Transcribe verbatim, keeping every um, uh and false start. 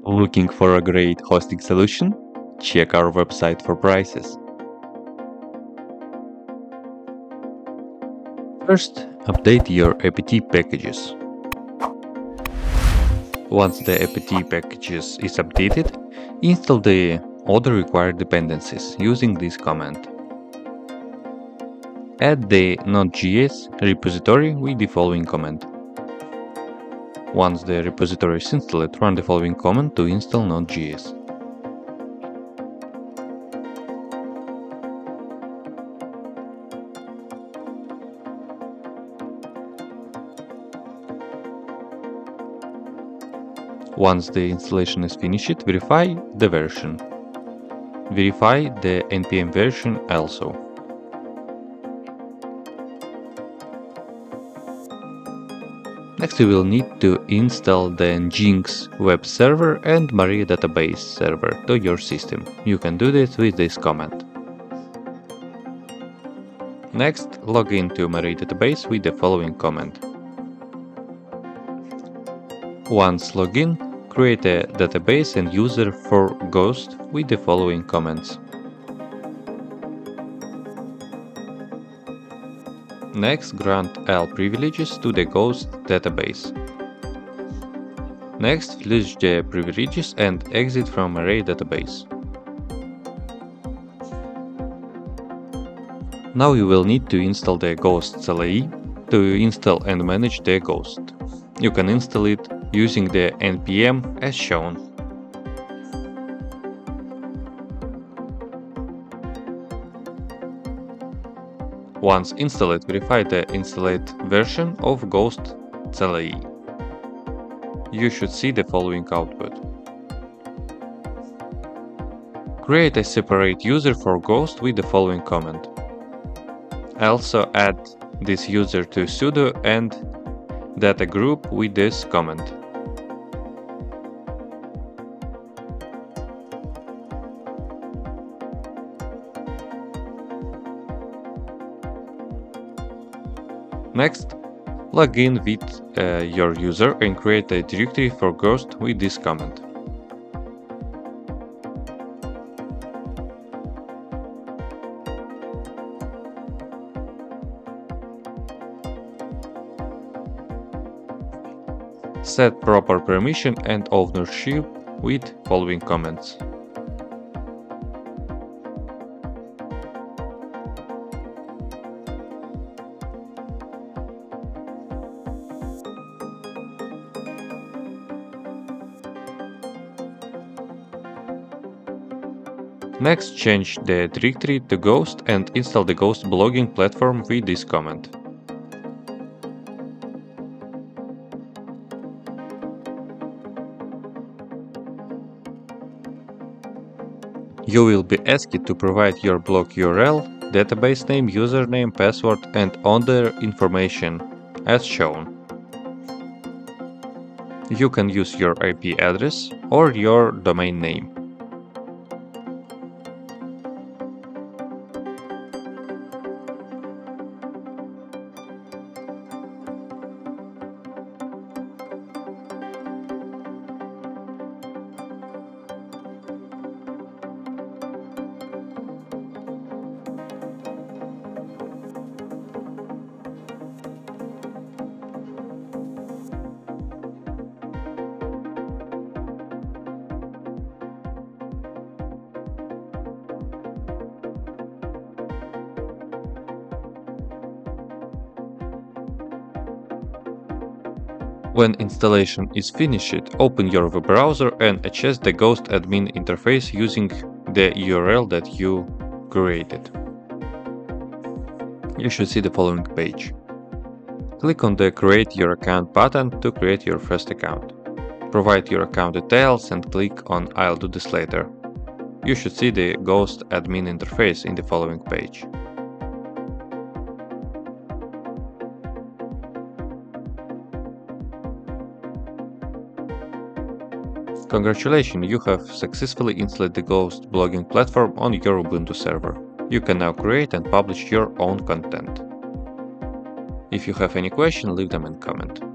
Looking for a great hosting solution? Check our website for prices. First, update your apt packages. Once the apt packages is updated, install the other required dependencies using this command. Add the node.js repository with the following command. Once the repository is installed, run the following command to install node.js. Once the installation is finished, verify the version. Verify the N P M version also. Next, you will need to install the Nginx web server and mariadb-server to your system. You can do this with this command. Next, log into mariadb with the following command. Once logged in, create a database and user for Ghost with the following comments. Next, grant all privileges to the Ghost database. Next, flush the privileges and exit from array database. Now you will need to install the ghost-cli to install and manage the Ghost. You can install it using the N P M as shown. Once installed, verify the installed version of ghost-cli. You should see the following output. Create a separate user for Ghost with the following command. Also add this user to sudo and data group with this command. Next, log in with uh, your user and create a directory for Ghost with this command. Set proper permission and ownership with following commands. Next, change the directory to Ghost and install the Ghost blogging platform with this command. You will be asked to provide your blog U R L, database name, username, password, and other information as shown. You can use your I P address or your domain name. When installation is finished, open your web browser and access the Ghost admin interface using the U R L that you created. You should see the following page. Click on the Create Your Account button to create your first account. Provide your account details and click on I'll do this later. You should see the Ghost admin interface in the following page. Congratulations, you have successfully installed the Ghost blogging platform on your Ubuntu server. You can now create and publish your own content. If you have any question, leave them in comment.